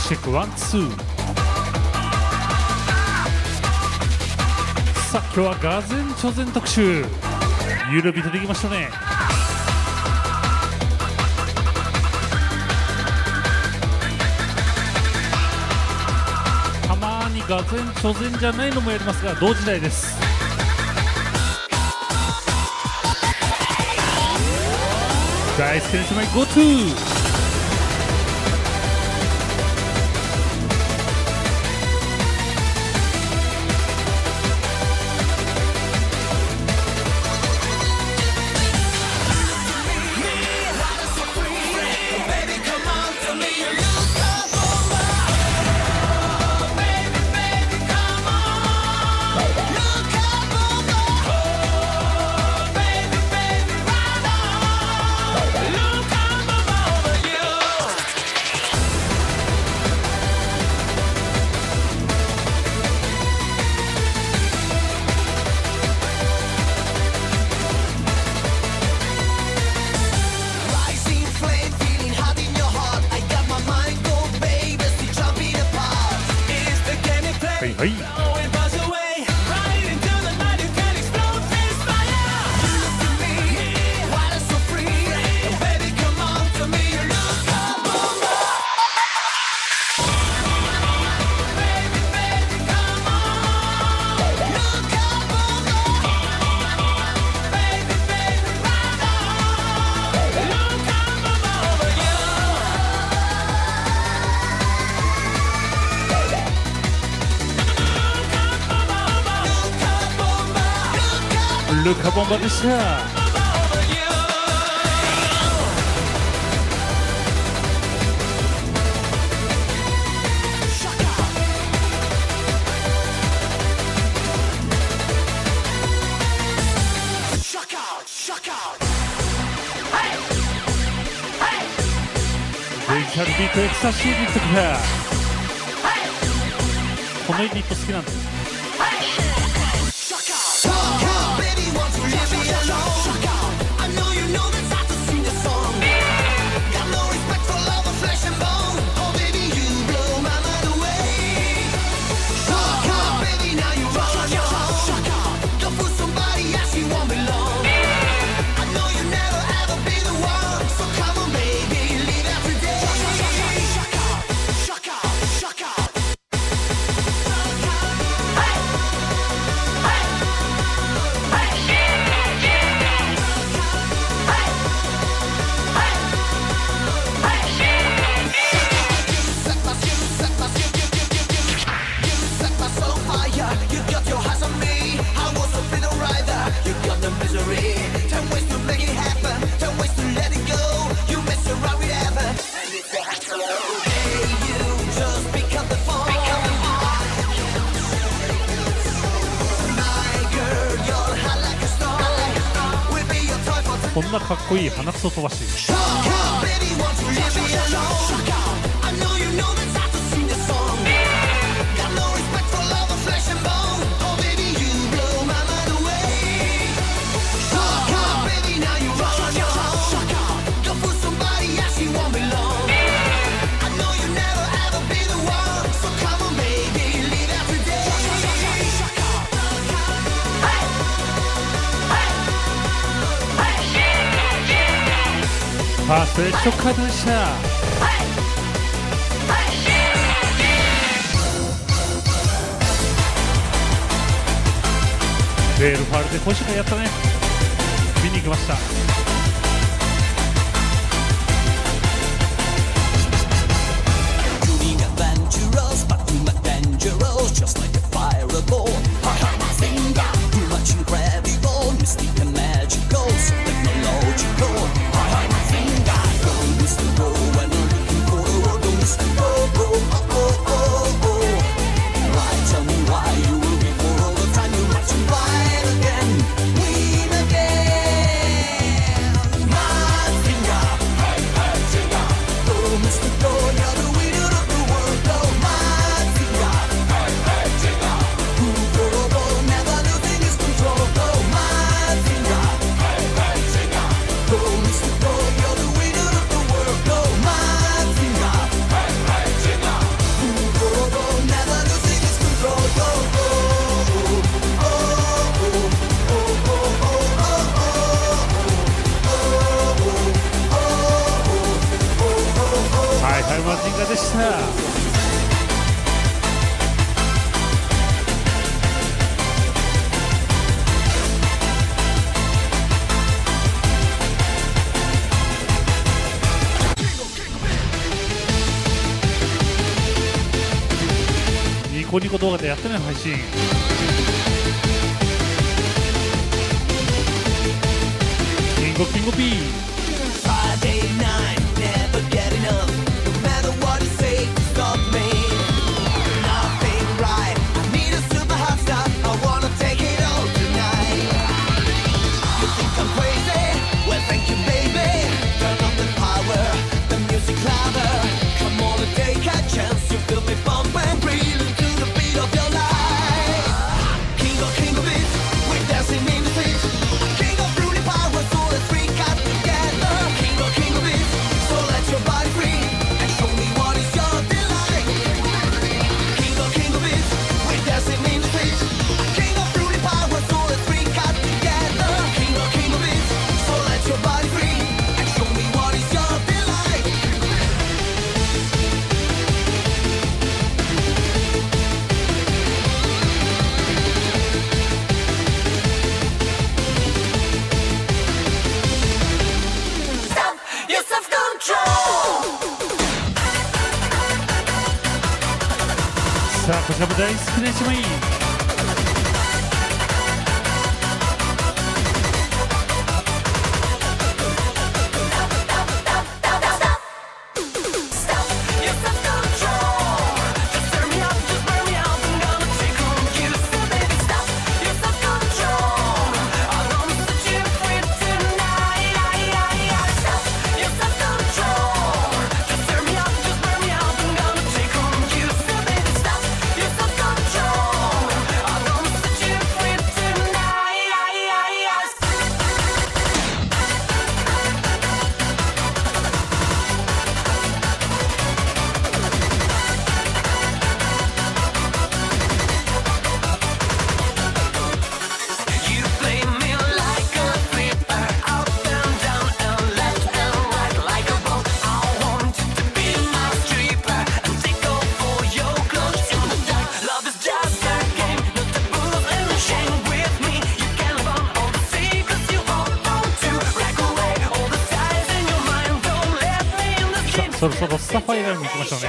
チェックワンツー。さあ今日はがぜんちょぜん特集、ゆるびとできましたね。たまにがぜんちょぜんじゃないのもやりますが、同時代です。大好きな人前 GoTo。はい、ルカボンバでした。デジタルビートエクサシービットから、このユニット好きなんです。こんなかっこいい鼻くそ飛ばし。ファーストエッジカードでした。レールファールで星がやったね。見に行きました。 画でした。ニコニコ動画でやってない配信。キングピー。さあこちらも大好きな一枚。そろそろスタファイラに行きましょうね。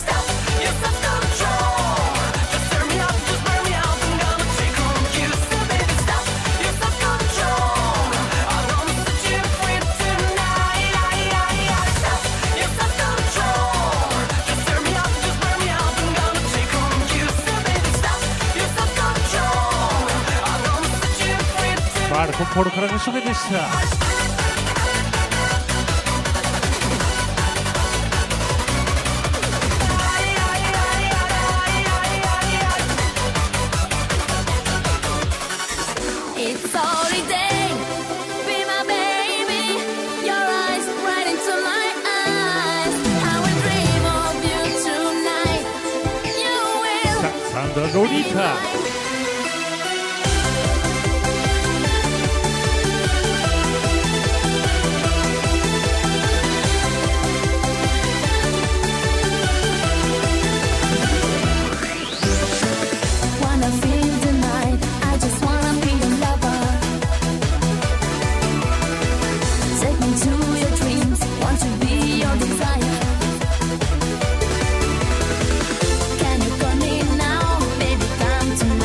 マルコ・ポロからの処理でした。ロリータ Can you call me now, baby, come tonight.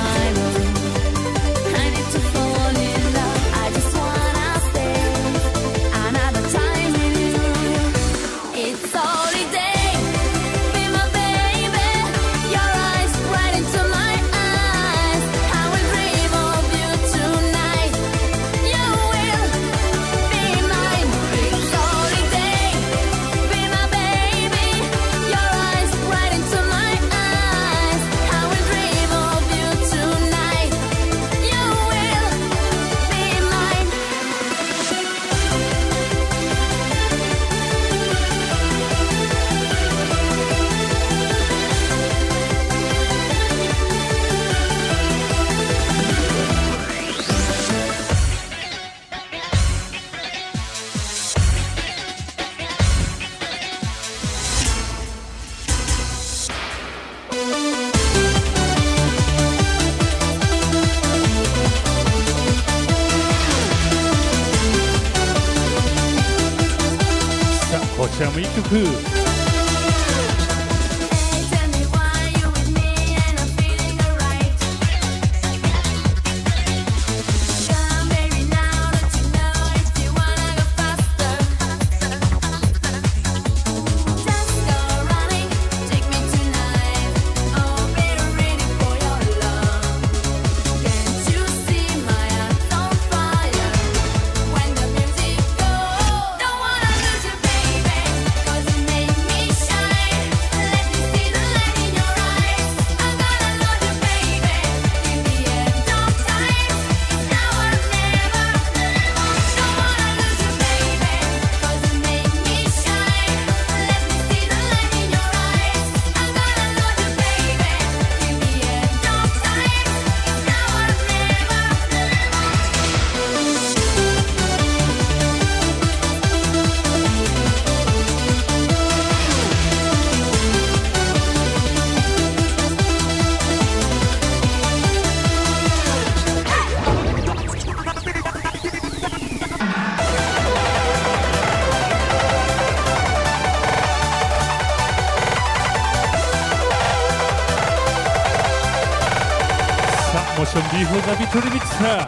こちらもいい曲。Motion before the victory mixer.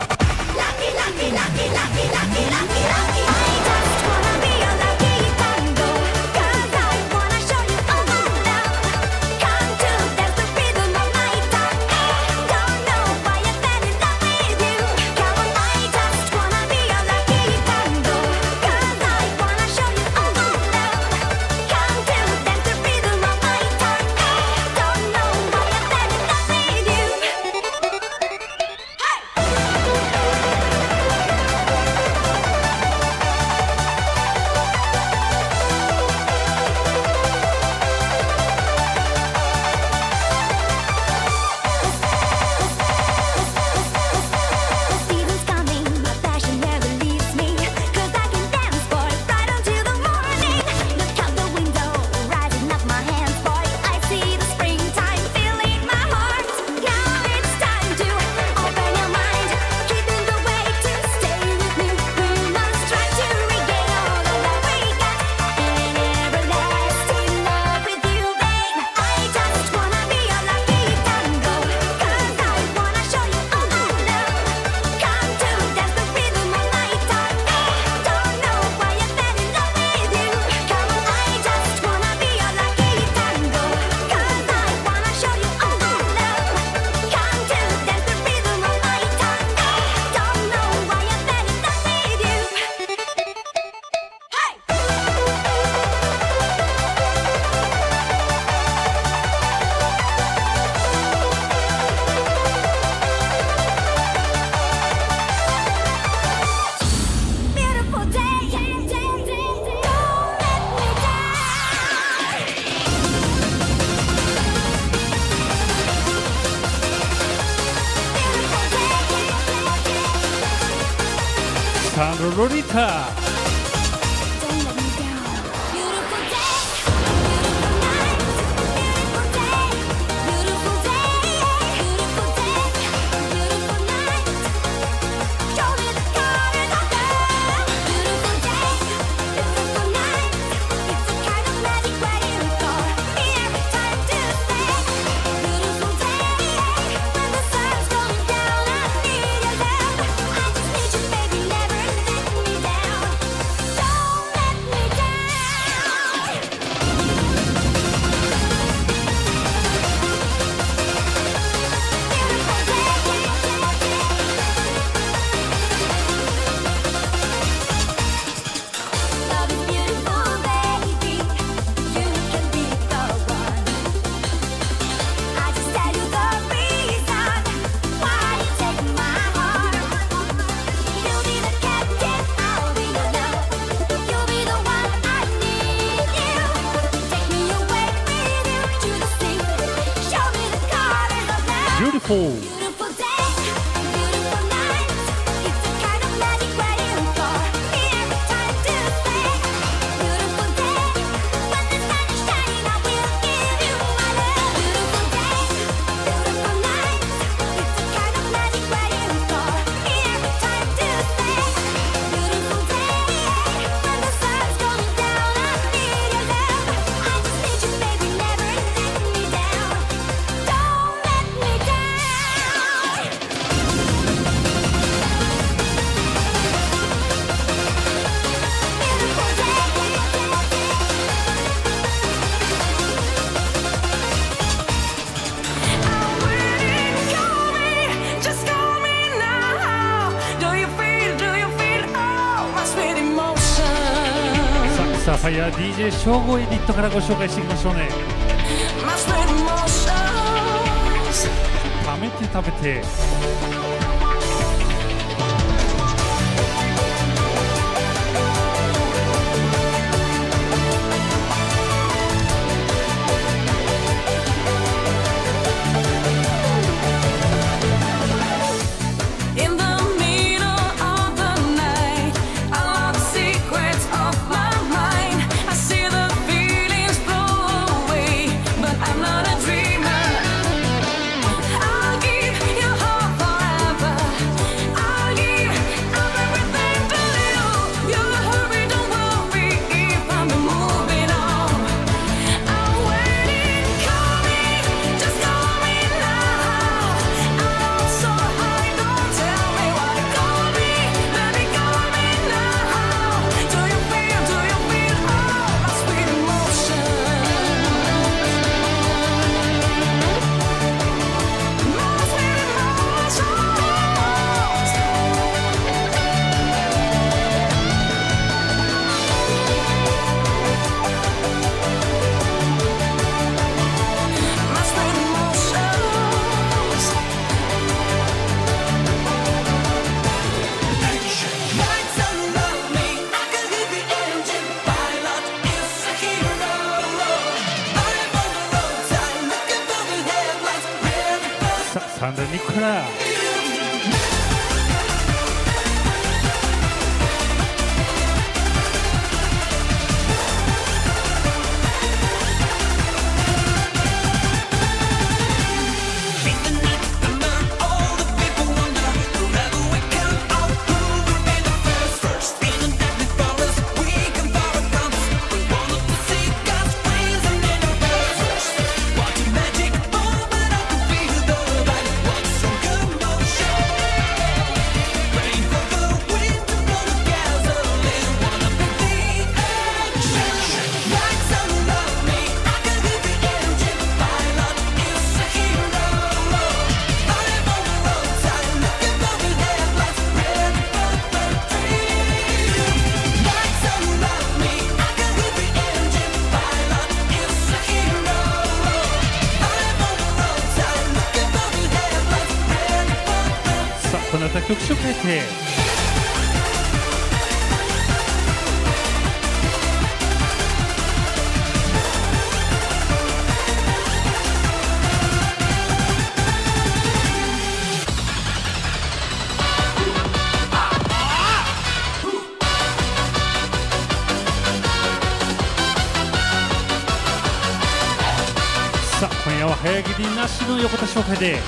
Sandra Lolita. Beautiful. さあファイヤー DJ 正午エディットからご紹介していきましょうね。食べて食べてサンダーニコラこの歌曲紹介でさあ今夜は早切りなしの横田紹介で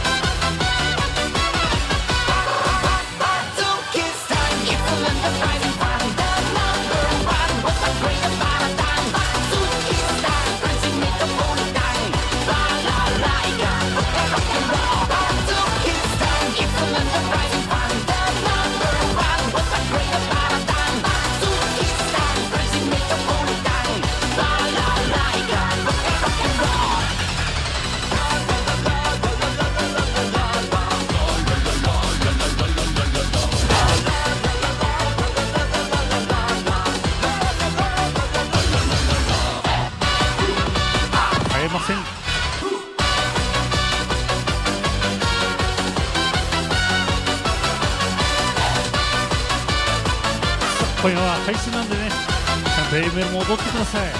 今夜は配信なんでね、ちゃんと A メロも踊ってください。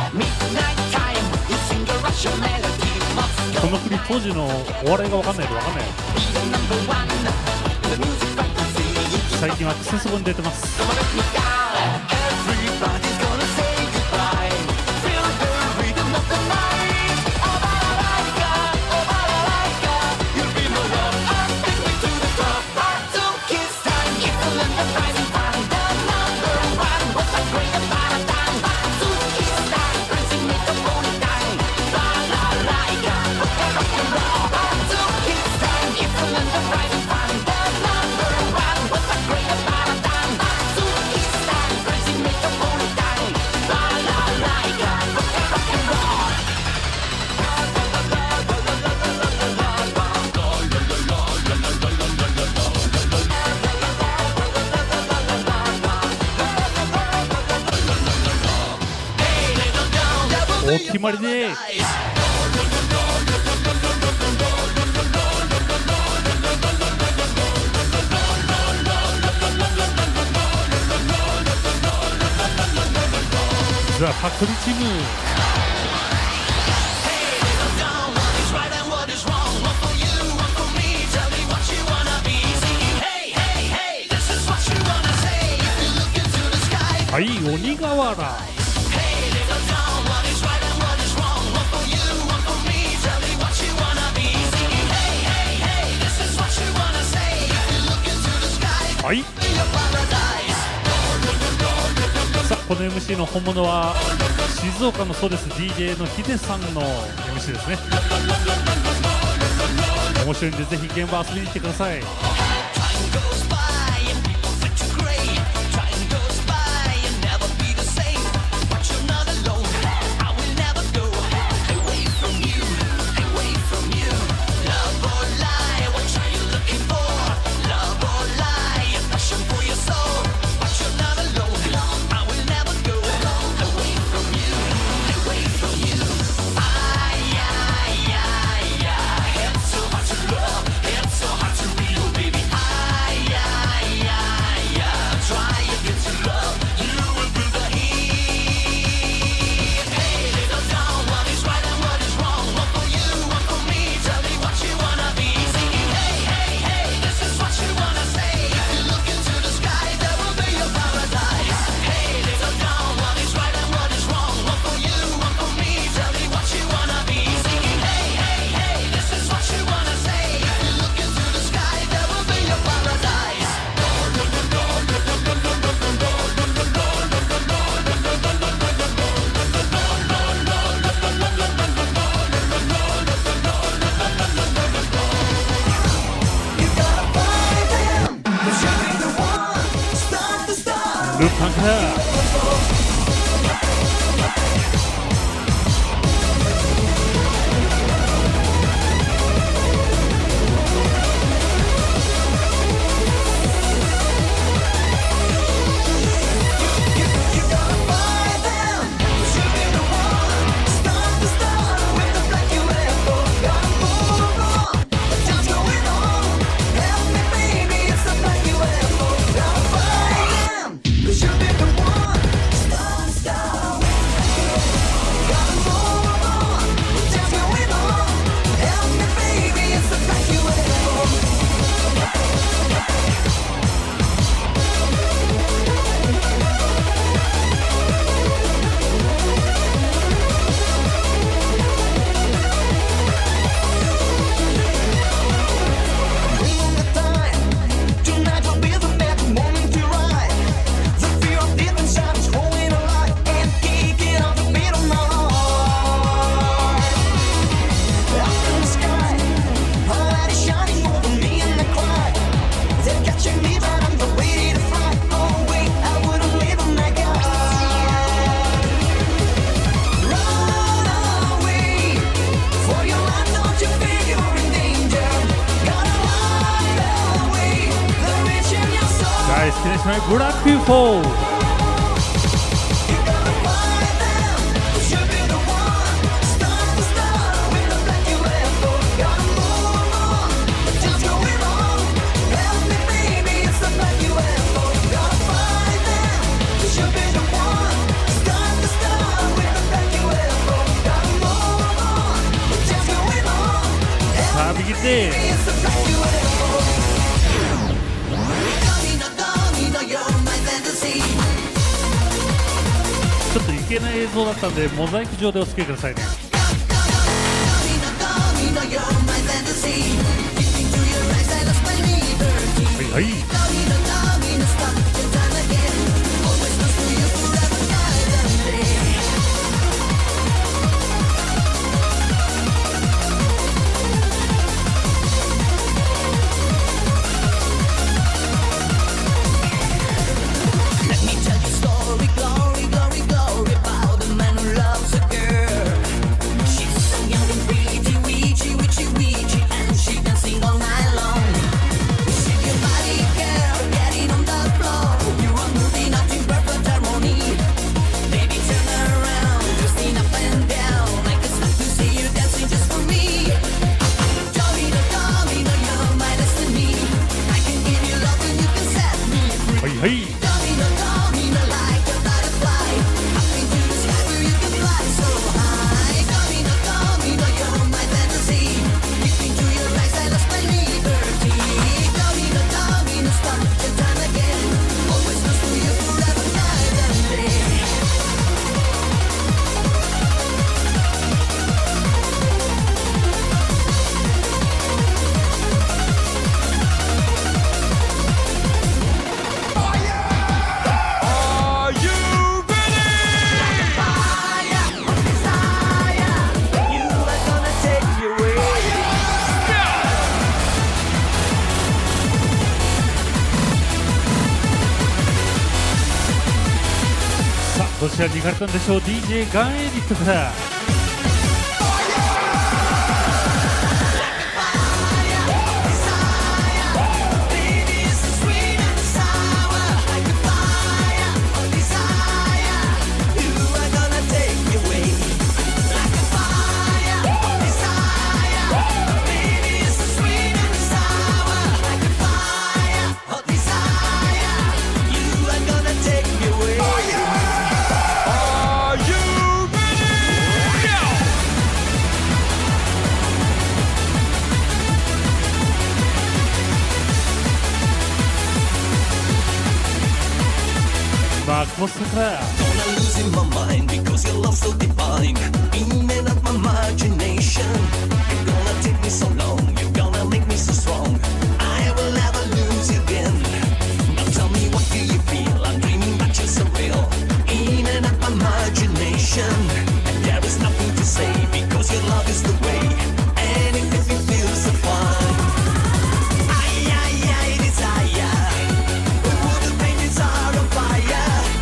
この国当時のお笑いが分かんないと分かんないよ。最近はクセスゴに出てます。 お決まりでザ・ファクトリーチームはい、鬼瓦はい。さあ、この MC の本物は静岡のそうです DJ のヒデさんの MC ですね。面白いんでぜひ現場遊びに来てください。ルパンカーブラック UFOさあ右手ちょっといけない映像だったんでモザイク上でお付き合いくださいね。はいはいちらに行かれたんでしょう。 DJ ガンエディットからマクモスから Gonna losing my mind because your love so divine. In and out my imagination. You're gonna take me so long. You're gonna make me so strong. I will never lose you again. Now tell me what do you feel? I'm dreaming but you're so real. In and out my imagination. And there is nothing to say because your love is the way. And it makes me feel so fine. I desire. Oh, the paintings are on fire.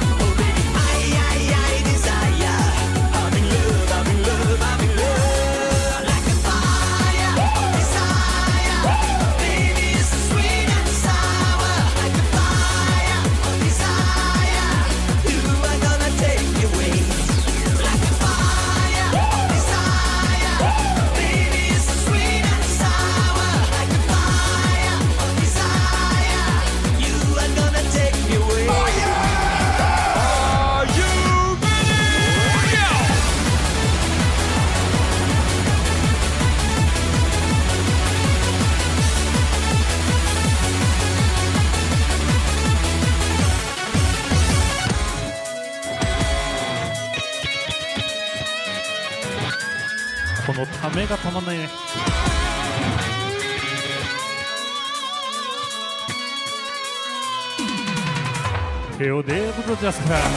このためがたまんないね。テオ・デーブ・ロジャースから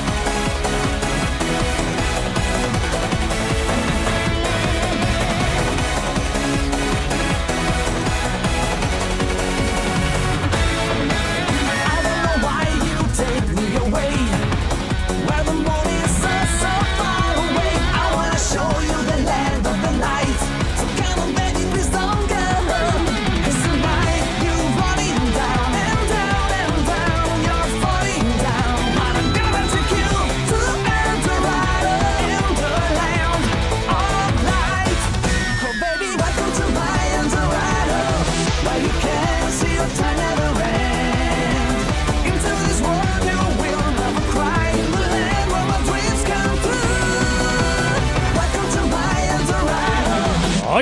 はい。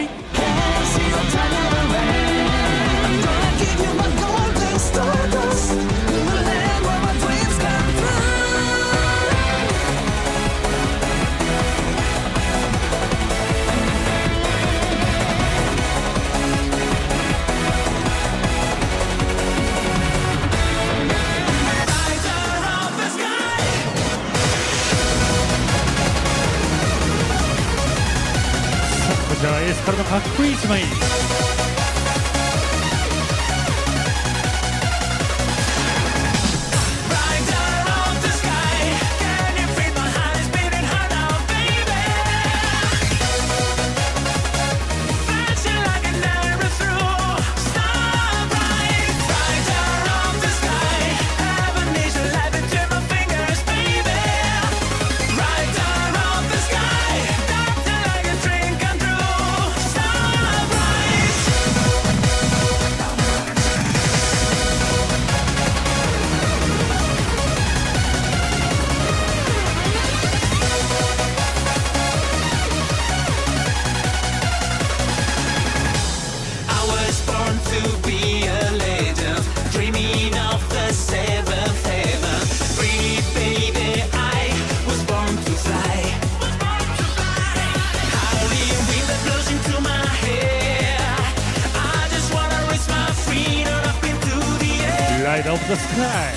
じゃあエースからのかっこいい一枚。Light up the sky.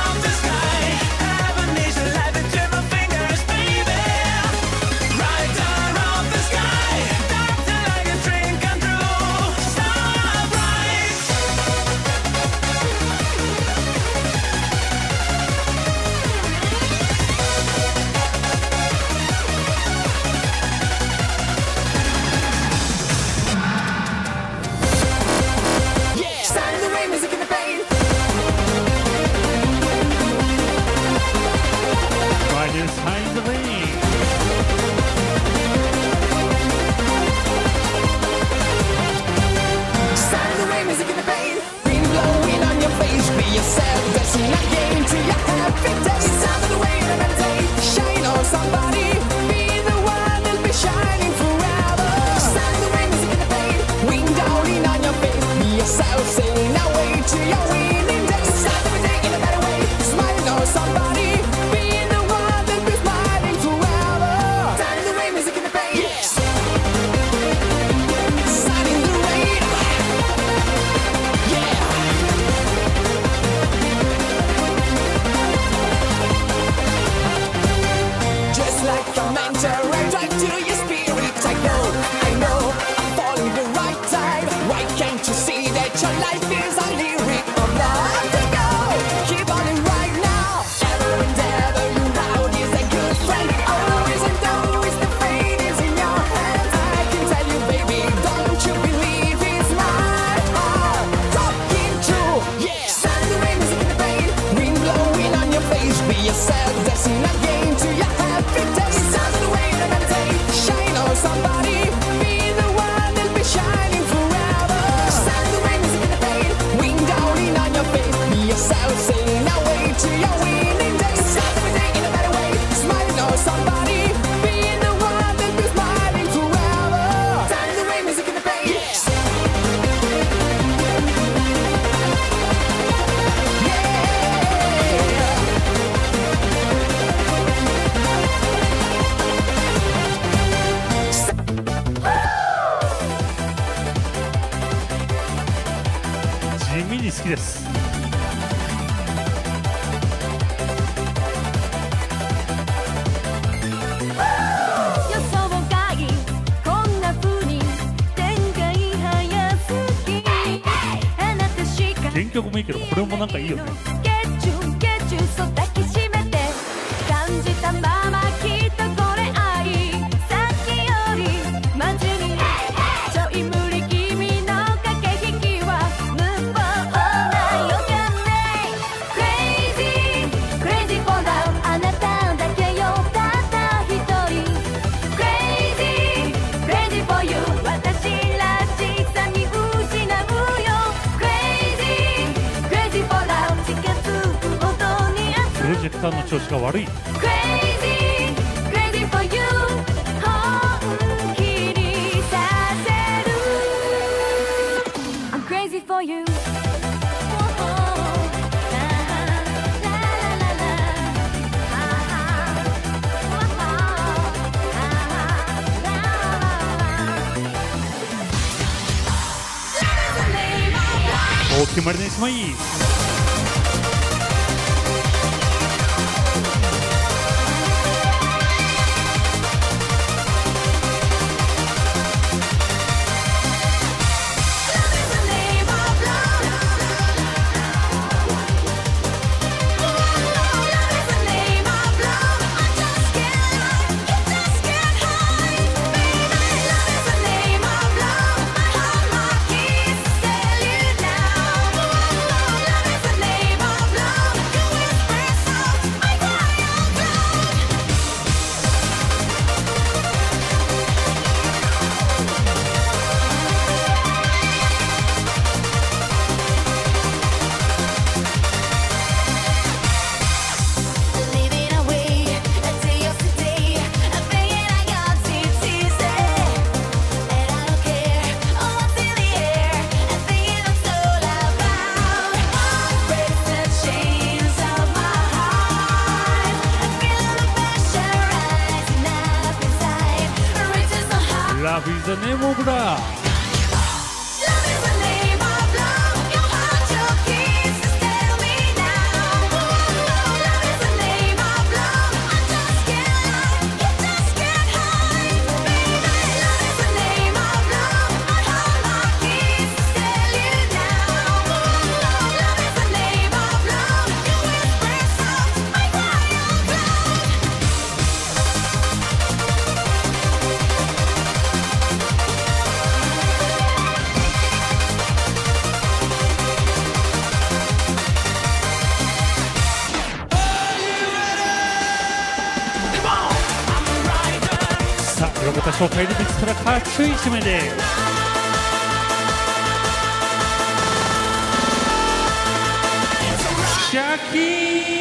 Right きです。原曲もいいけどこれもなんかいいよね。プロジェクターの調子が悪い。お決まりにしまい。Love is the name of love.さあ、横田紹介で見つからかっちょいい締めでシャキー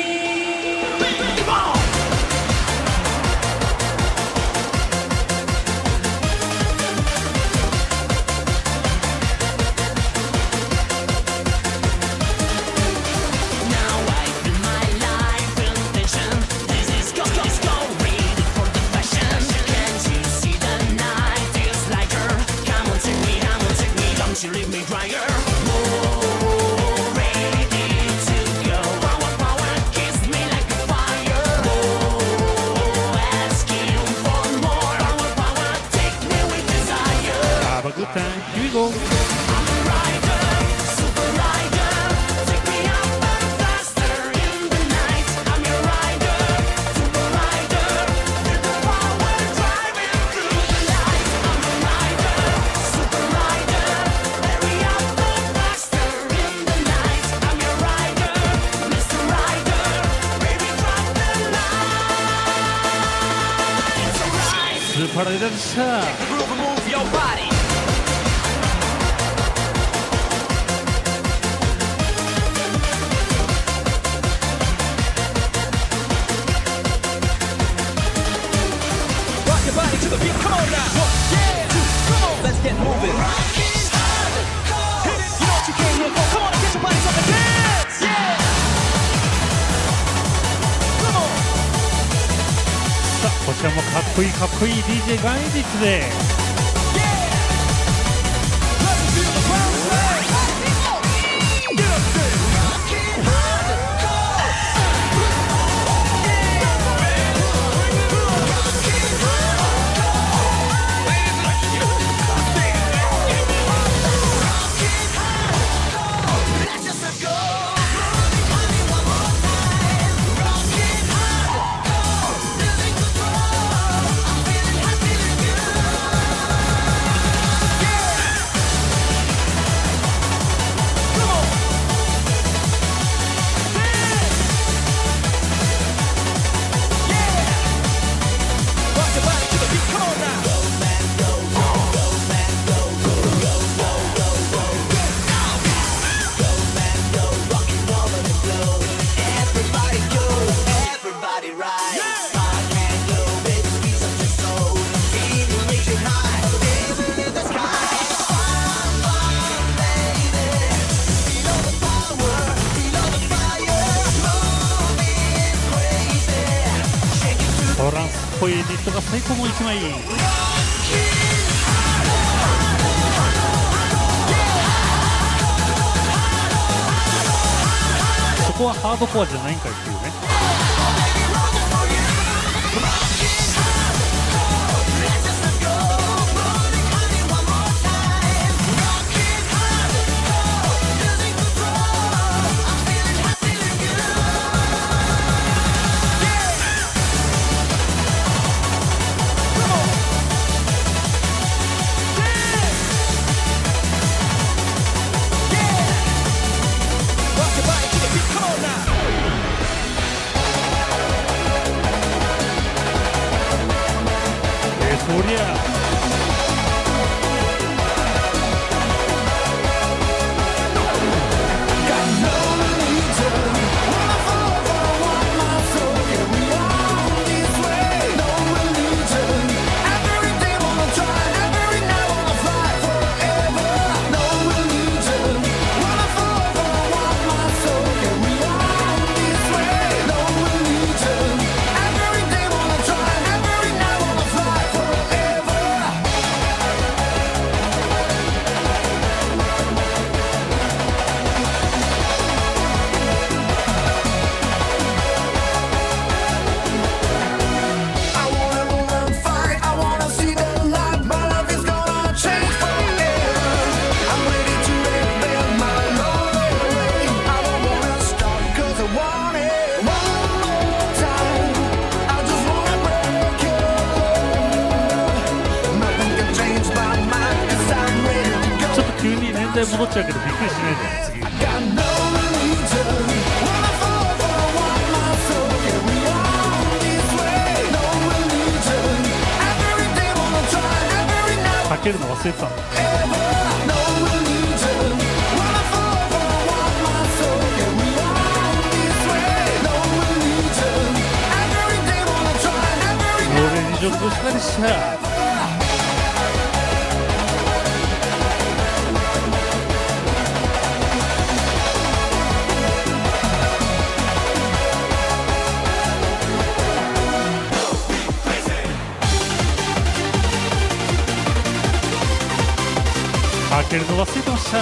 You leave me drier. Oh, ready to go. Power, power, kiss me like a fire. Oh, asking for more. Power, power, take me with desire. Have a good time. Here we go. I'm a rider, super rider. Take me up and faster in the night. I'm your rider, super rider. With the power driving through the night. I'm a rider, super rider. Hurry up and faster in the night. I'm your rider, Mr. Rider. Baby, drop the line. It's alright. スーパーライダーでした。 Groove and move your body. Rock your body to the beat. Come on now. 1, 2, come on. Let's get moving. Rockin' hardcore. Hit it. You know what you came here for. Come on and get your bodies up and dance. Yeah. Come on. さあ、こちらもかっこいいかっこいい DJ ガイディッツで Yeah. Let me feel the ground. Get up there. ディットが最高の1枚。そこはハードコアじゃないんかいっていうね。そりゃ急に年代戻っちゃうけどびっくりしないで次。かけるの忘れてたんだ。俺にジョブしたりした。かけるの忘れてました。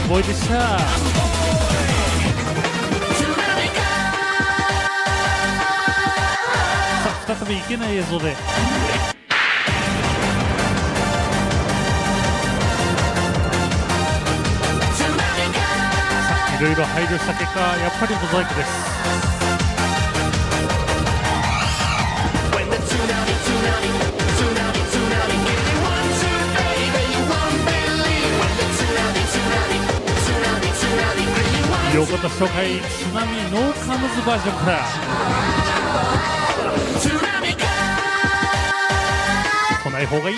ボーイでした。さあ再びいけない映像でいろいろ配慮した結果、やっぱりモザイクです。横田紹介津波ノーカムズバージョンから来ない方がいい。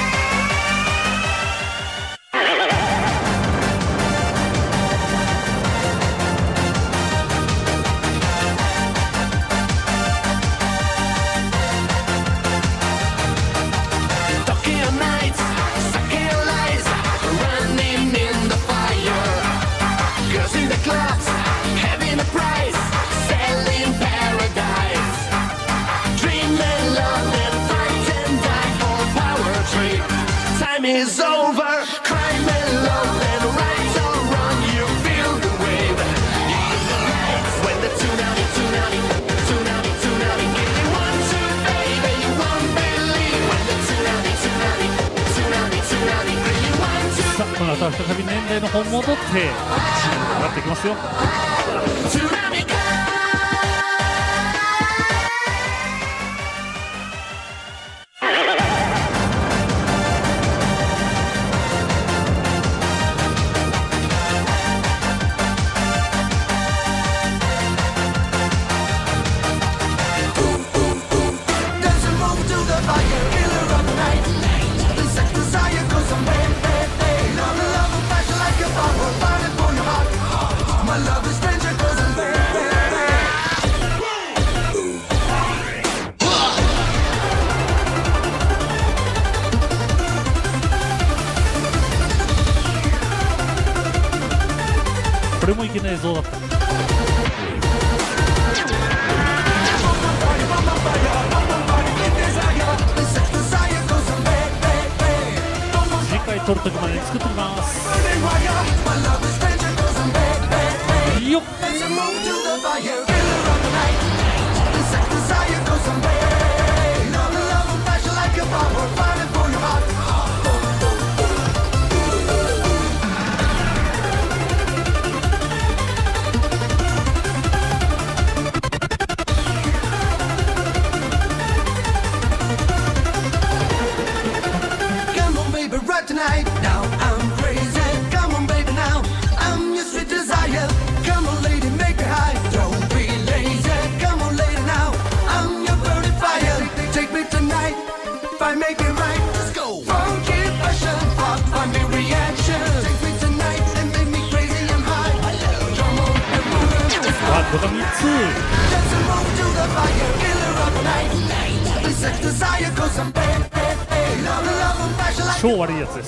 Is over. Crime and love and right or wrong, you feel the wave. When the tsunami, give you 1, 2, baby, you won't believe. When the tsunami, give you 1, 2. さあこの後は再び年代の方戻って上がっていきますよ。これもいけない映像だった。次回撮るときまでに作ってきます。よっ Tonight, now I'm crazy. Come on, baby, now I'm your sweet desire. Come on, lady, make me high. Don't be lazy. Come on, lady, now I'm your burning fire. Take me tonight, if I make it right, let's go. Funky passion, pop, funny reaction. Take me tonight and make me crazy and high. Come on, and move it. わこの3つ Let's move to the fire, killer of the night. This sex desire, cause I'm bad. 超悪いやつです。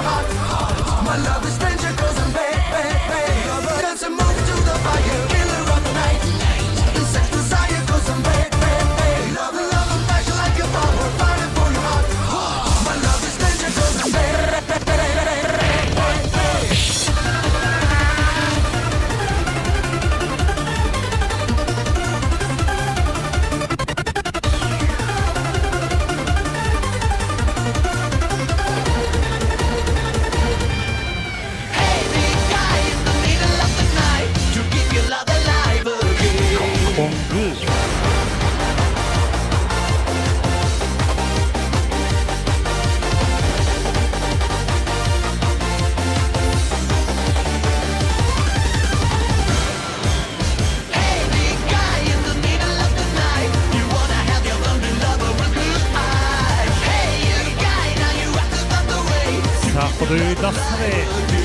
さあ程よいダッサで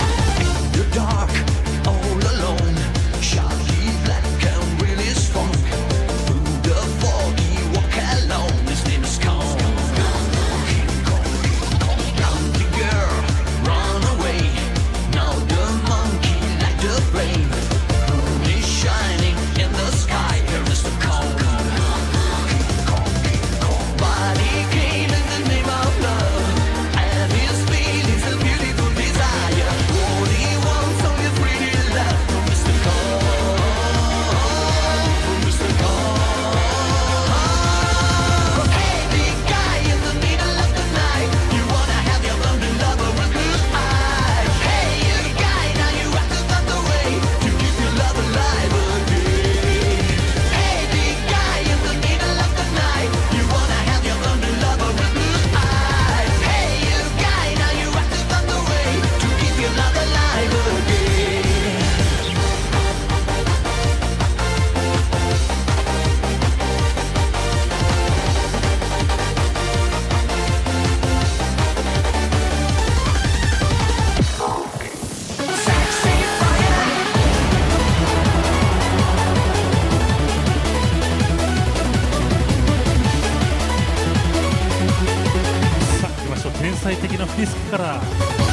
Dark, all alone, shaggy, black and really strong. ピースから。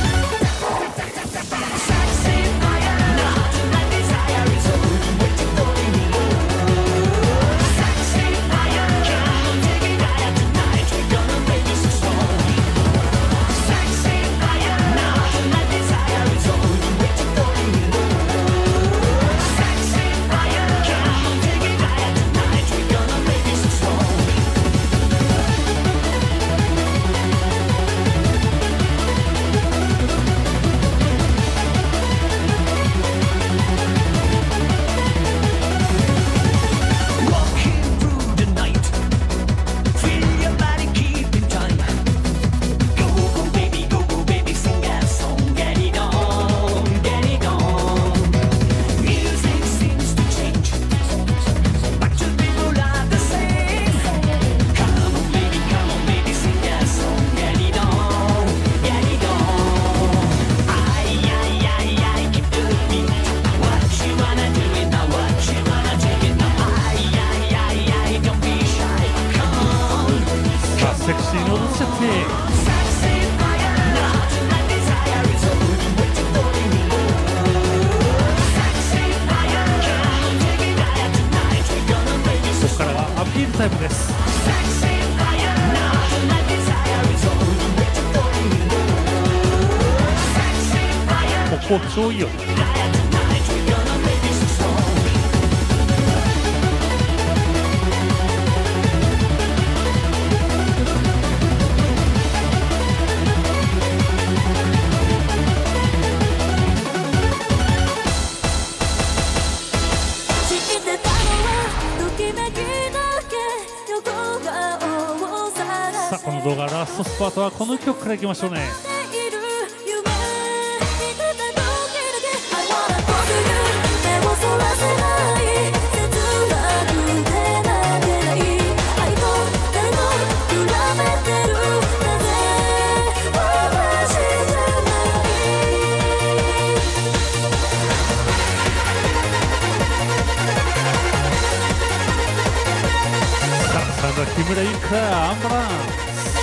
セクシーに踊っちゃって。ここからはアピールタイムです。ここ超いいよ。さあこの動画ラストスパートはこの曲からいきましょうね。さあ木村ゆきからアンバランス。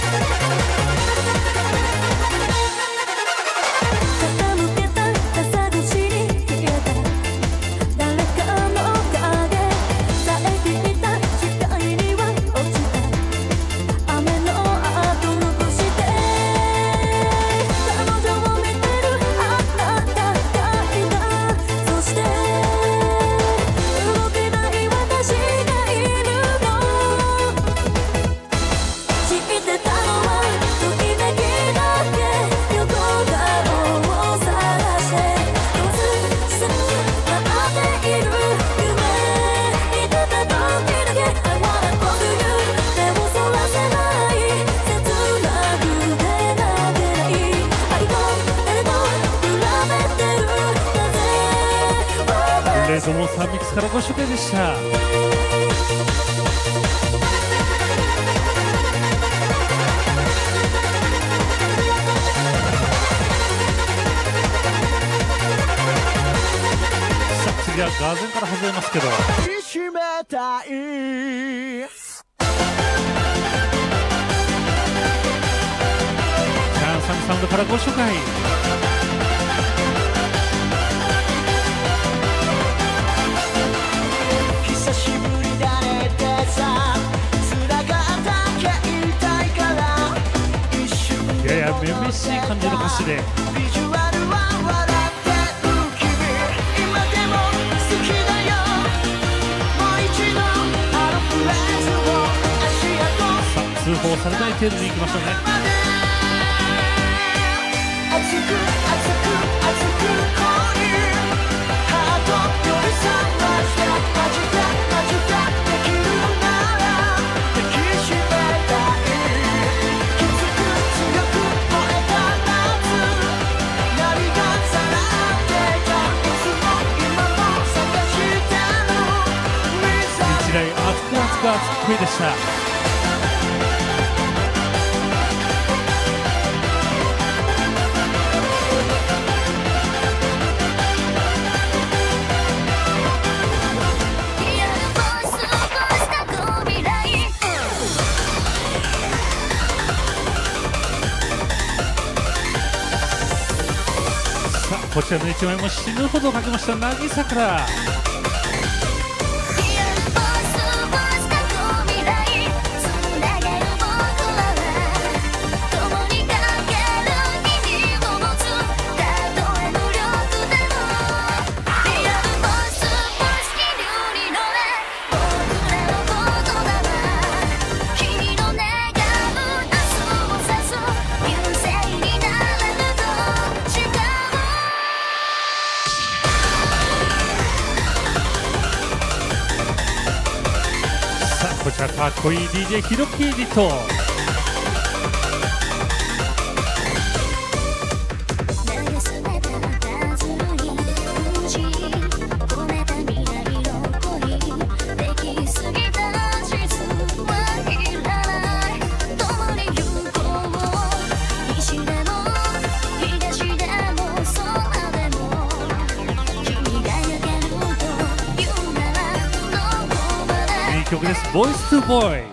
レードモンスターミックスからご紹介でした。次はガーゼンから始めますけど、チャンサムサウンドからご紹介。 久しぶりだねってさ、繋がったけ言いたいから一瞬ややめめしい感じの歌詞で、 ビジュアルは笑ってる君、今でも好きだよ、もう一度あのフレーズを足跡、 さあ通報されない程度にいきましょうね。 熱く熱く熱く恋、ハートより覚ましてマジでマジでできるなら抱きしめたい、きつく強く燃えた夏、波がさらってた、いつも今も探してる日大熱く熱く熱く恋でした。 こちらの1枚も死ぬほどかけました渚から。こちらかっこいい DJ ヒロキエディット。曲です。ボイストゥボーイ。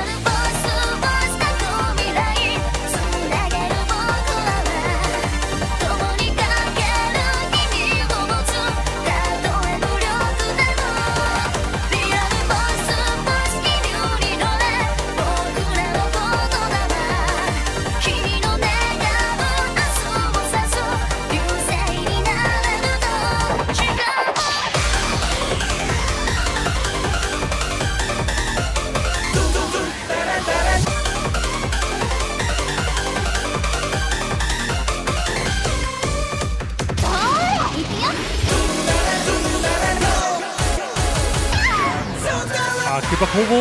秋葉工房。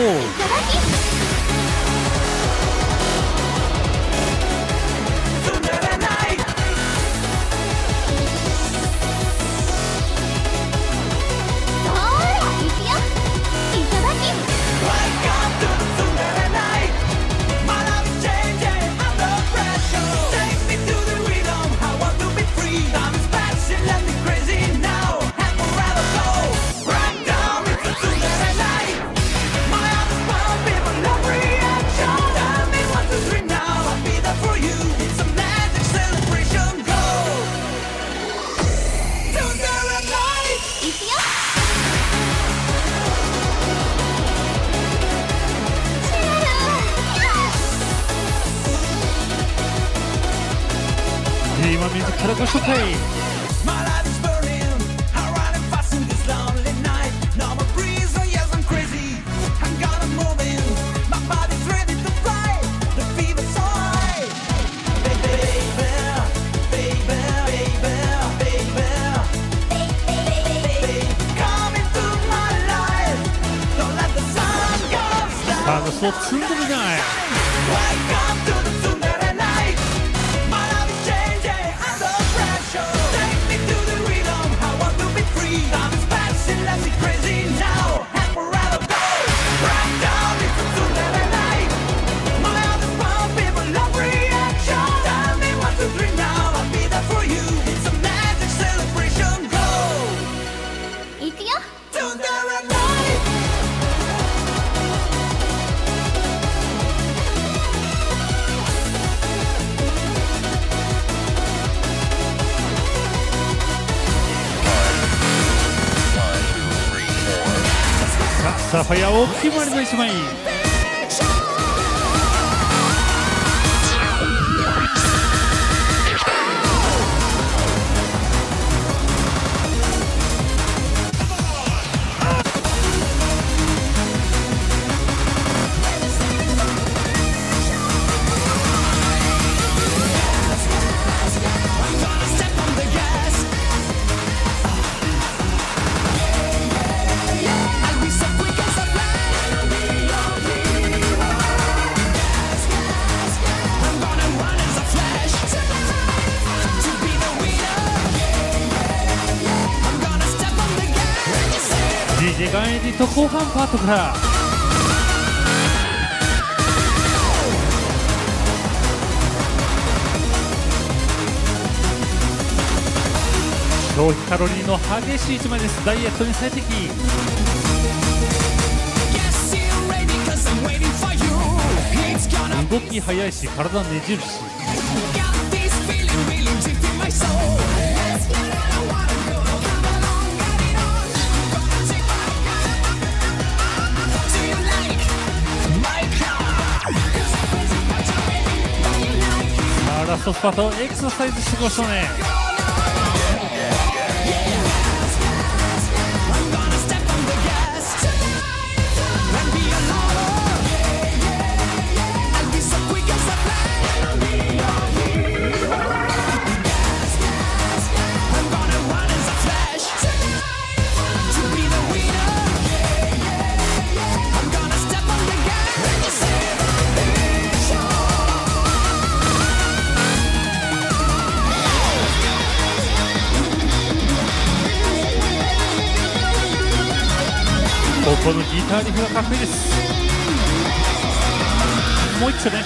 今自らご紹介。さあ、そう積んでみない。サファイア大きい回りの1枚。DJ ガンエディット後半パートから。消費カロリーの激しい1枚です。ダイエットに最適。動き速いし体ねじるし。 ストスパートエクササイズしてきましたね。このギターリフがかっこいいです。もう一丁ね。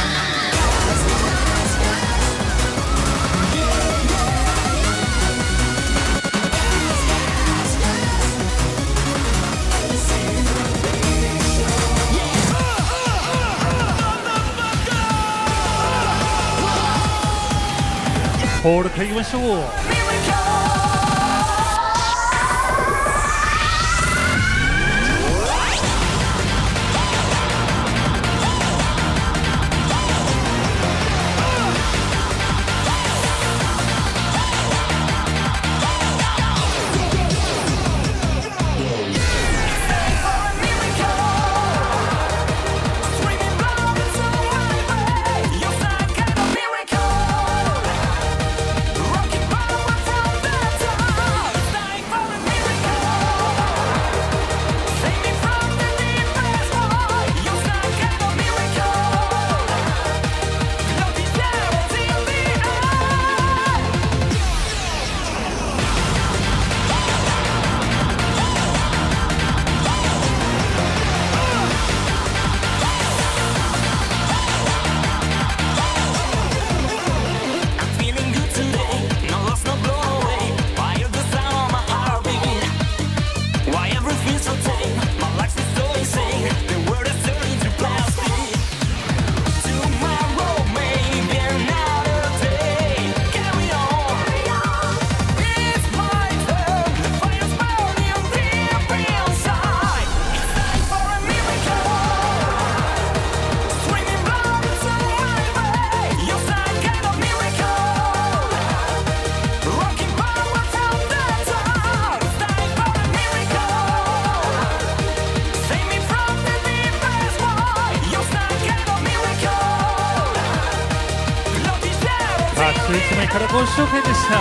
ホールといきましょう。11枚からご紹介でした。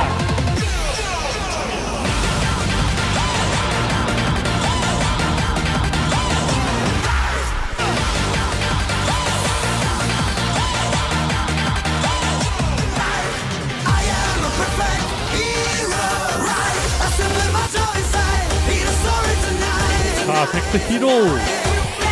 パーフェクトヒーロー。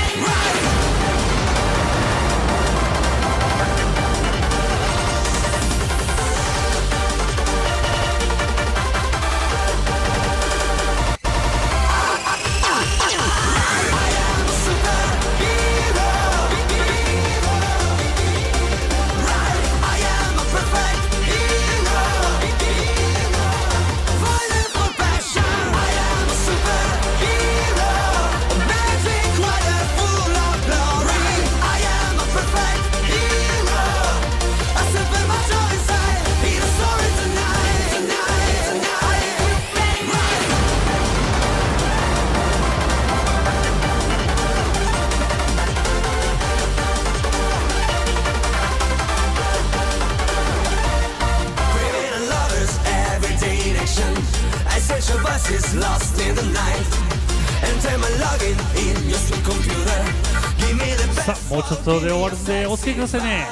さあ、もうちょっとで終わるんでお付き合いくださいね。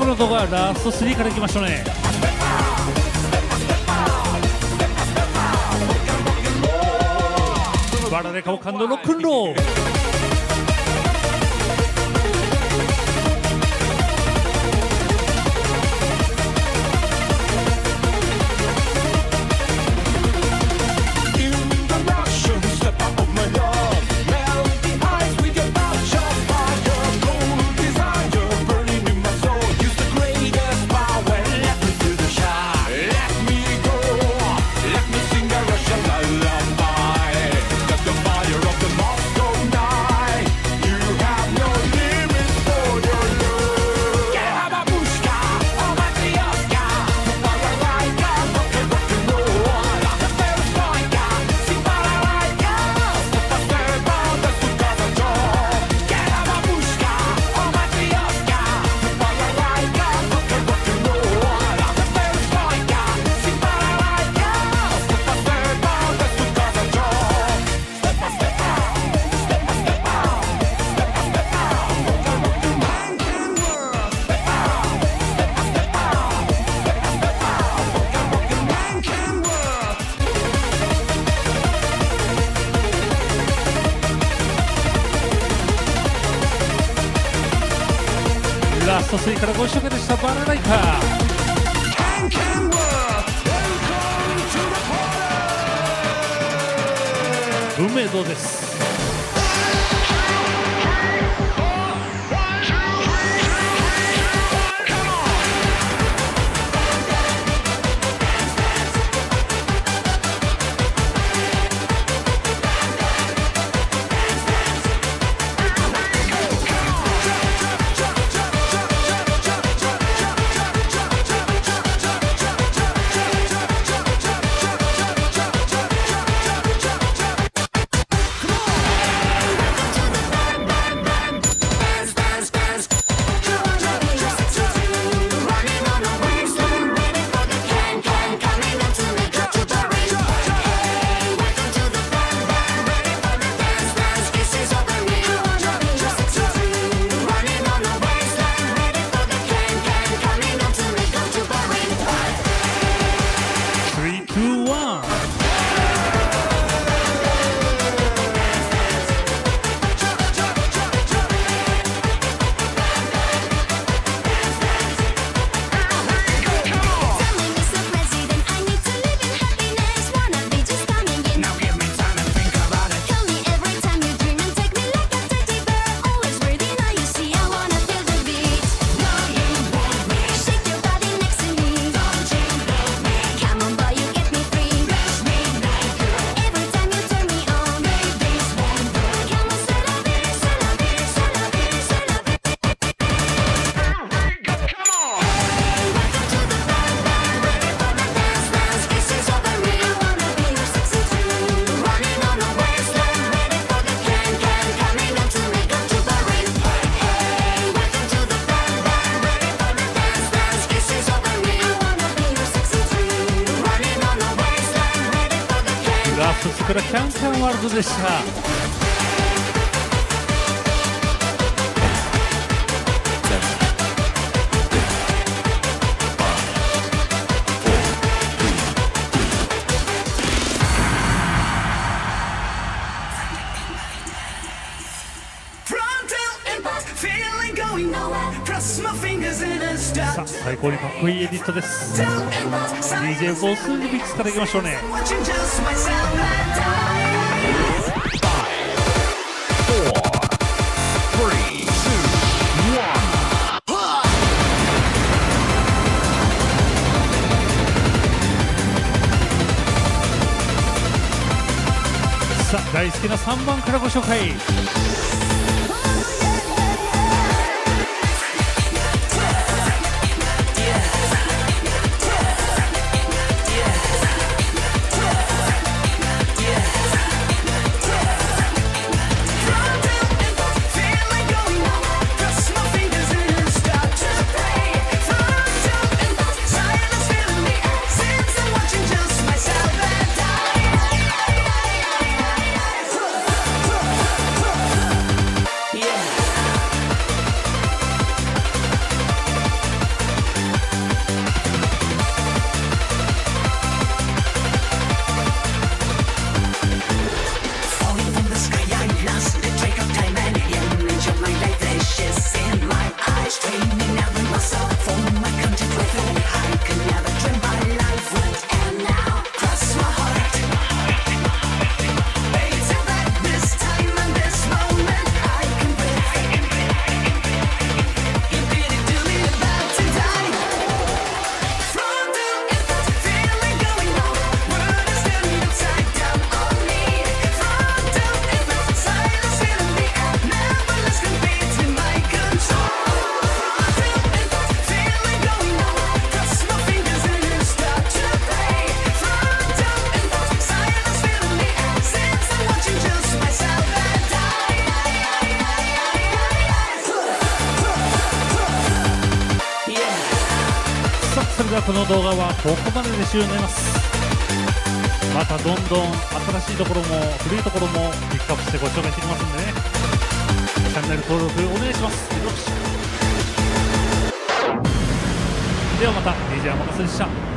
この動画はラスト3からいきましょうね。バラレカオ感動ロックンロール。ラスト3からご紹介でしたバナナイカー運命どうです。ラストからキャンキャンワールドでした。さあ最高にかっこいいエディットです。 DJ ボスリミックスからいきましょうね。さあ大好きな3番からご紹介。 ではこの動画はここまでで終了になります。またどんどん新しいところも古いところもピックアップしてご紹介していきますんでね、チャンネル登録お願いします。よろしく。ではまた DJ 天笠でした。